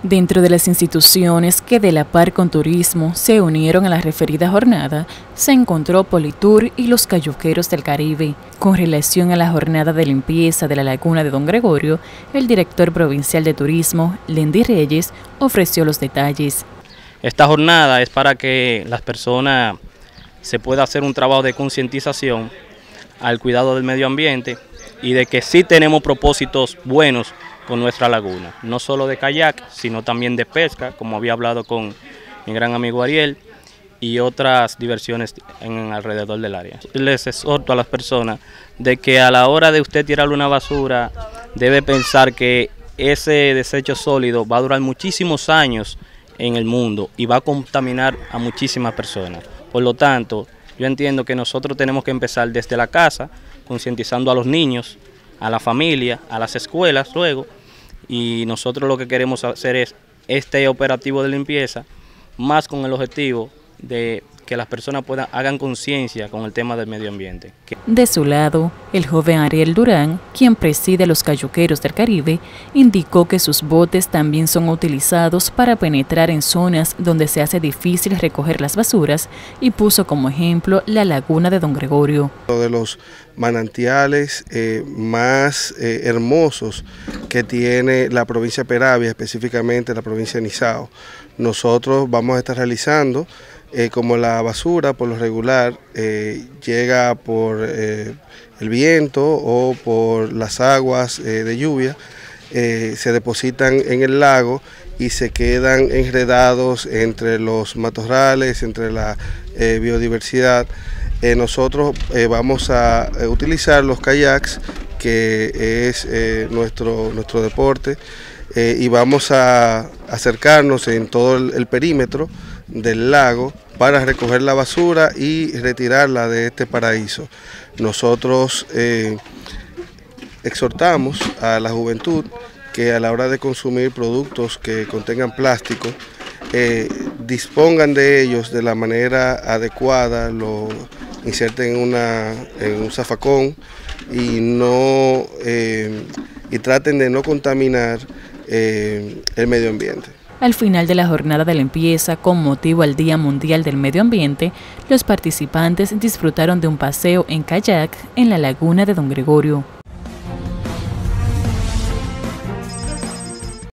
Dentro de las instituciones que de la par con turismo se unieron a la referida jornada, se encontró Politur y los Cayuqueros del Caribe. Con relación a la jornada de limpieza de la laguna de Don Gregorio, el director provincial de turismo, Lendy Reyes, ofreció los detalles. Esta jornada es para que las personas se pueda hacer un trabajo de concientización al cuidado del medio ambiente y de que sí tenemos propósitos buenos con nuestra laguna, no solo de kayak, sino también de pesca, como había hablado con mi gran amigo Ariel, y otras diversiones alrededor del área. Les exhorto a las personas de que a la hora de usted tirarle una basura, debe pensar que ese desecho sólido va a durar muchísimos años en el mundo y va a contaminar a muchísimas personas. Por lo tanto, yo entiendo que nosotros tenemos que empezar desde la casa, concientizando a los niños, a la familia, a las escuelas luego, y nosotros lo que queremos hacer es este operativo de limpieza, más con el objetivo de que las personas hagan conciencia con el tema del medio ambiente. De su lado, el joven Ariel Durán, quien preside a los Cayuqueros del Caribe, indicó que sus botes también son utilizados para penetrar en zonas donde se hace difícil recoger las basuras y puso como ejemplo la laguna de Don Gregorio. Uno de los manantiales más hermosos que tiene la provincia de Peravia, específicamente la provincia de Nizao. Nosotros vamos a estar realizando como la basura por lo regular llega por el viento o por las aguas de lluvia, se depositan en el lago y se quedan enredados entre los matorrales, entre la biodiversidad. Nosotros vamos a utilizar los kayaks, que es nuestro deporte, y vamos a acercarnos en todo el perímetro del lago para recoger la basura y retirarla de este paraíso. Nosotros exhortamos a la juventud que a la hora de consumir productos que contengan plástico, dispongan de ellos de la manera adecuada, lo inserten en un zafacón y traten de no contaminar el medio ambiente. Al final de la jornada de limpieza, con motivo al Día Mundial del Medio Ambiente, los participantes disfrutaron de un paseo en kayak en la laguna de Don Gregorio.